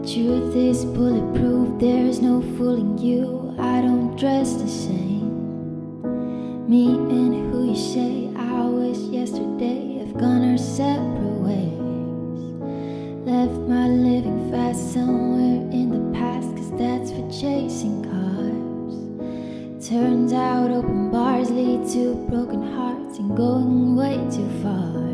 Truth is bulletproof, there's no fooling you. I don't dress the same. Me and who you say I was yesterday have gone our separate ways. Left my living fast somewhere in the past, cause that's for chasing cars. Turns out open bars lead to broken hearts and going way too far.